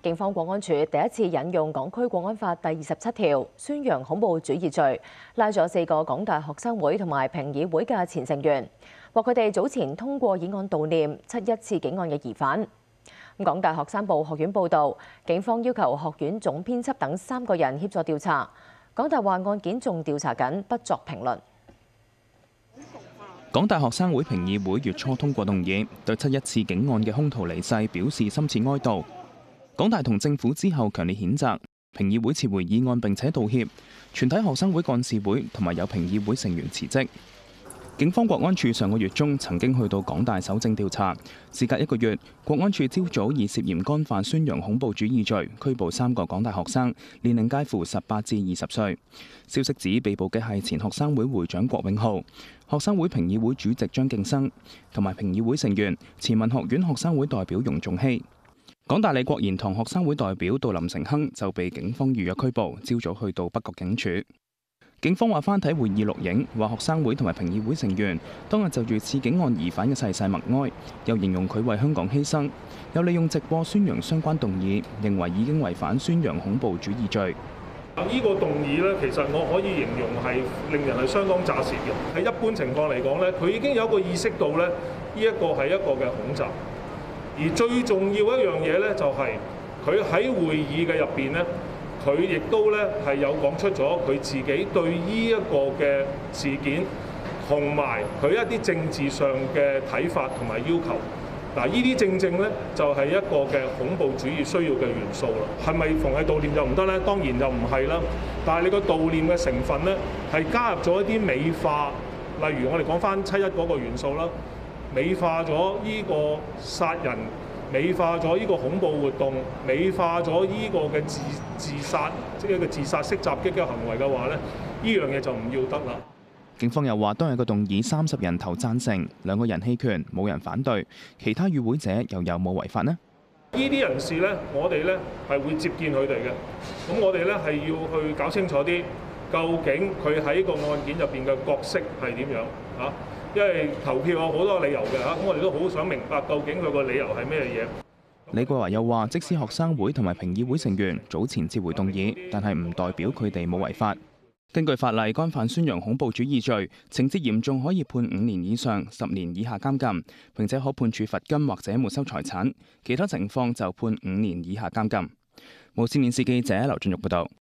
警方國安處第一次引用港區國安法第27條，宣揚恐怖主義罪，拉咗4個港大學生會同埋評議會嘅前成員，話佢哋早前通過議案悼念7·1刺警案嘅疑犯。港大學生部學院報導，警方要求學院總編輯等3個人協助調查。港大話案件仲調查緊，不作評論。 港大學生會評議會月初通過動議，對7·1刺警案嘅兇徒離世表示深切哀悼。港大同政府之後強烈譴責，評議會撤回議案並且道歉。全體學生會幹事會同埋有評議會成員辭職。警方國安處上個月中曾經去到港大搜證調查，事隔1個月，國安處朝早以涉嫌干犯宣揚恐怖主義罪拘捕3個港大學生，年齡介乎18至20歲。消息指被捕嘅係前學生會會長郭永浩、學生會評議會主席張敬生同埋評議會成員前文學院學生會代表容仲熙。港大李國賢堂學生會代表杜林成亨就被警方預約拘捕，朝早去到北角警署。警方話翻睇會議錄影，話學生會同埋評議會成員當日就住刺警案疑犯嘅逝世默哀，又形容佢為香港犧牲，又利用直播宣揚相關動議，認為已經違反宣揚恐怖主義罪。 呢個動議呢，其實我可以形容係令人係相當咋舌嘅。喺一般情況嚟講呢，佢已經有一個意識到呢，呢一個係一個嘅恐襲。而最重要一樣嘢呢，就係佢喺會議嘅入邊呢，佢亦都咧係有講出咗佢自己對呢一個嘅事件同埋佢一啲政治上嘅睇法同埋要求。嗱，呢啲正正咧就係一個嘅恐怖主義需要嘅元素啦。係咪逢係悼念就唔得咧？當然就唔係啦。但係你個悼念嘅成分咧係加入咗一啲美化，例如我哋講翻7·1嗰個元素啦，美化咗呢個殺人，美化咗呢個恐怖活動，美化咗呢個嘅自殺，即係一個自殺式襲擊嘅行為嘅話咧，呢樣嘢就唔要得啦。 警方又話，當日嘅動議30人投贊成，2個人棄權，冇人反對。其他與會者又有冇違法呢？ 呢啲人士咧，我哋咧係會接見佢哋嘅。咁我哋咧係要去搞清楚啲，究竟佢喺個案件入邊嘅角色係點樣嚇？因為投票有好多理由嘅嚇，咁我哋都好想明白究竟佢個理由係咩嘢。 李桂華又話，即使學生會同埋評議會成員早前撤回動議，但係唔代表佢哋冇違法。根據法例，干犯宣揚恐怖主義罪，情節嚴重可以判5年以上10年以下監禁，並且可判處罰金或者沒收財產；其他情況就判5年以下監禁。無線電視記者劉俊玉報道。